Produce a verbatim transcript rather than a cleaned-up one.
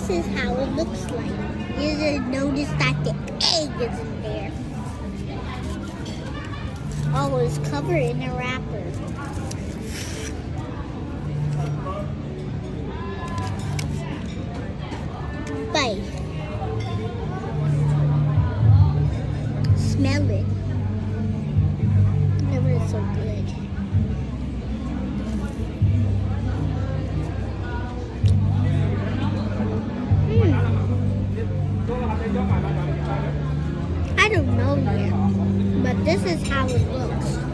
this is how it looks like. You just notice that the egg is in there. Oh, it's covered in a wrapper. Bite. Smell it. Never is so good. Mm. I don't know yet, but this is how it looks.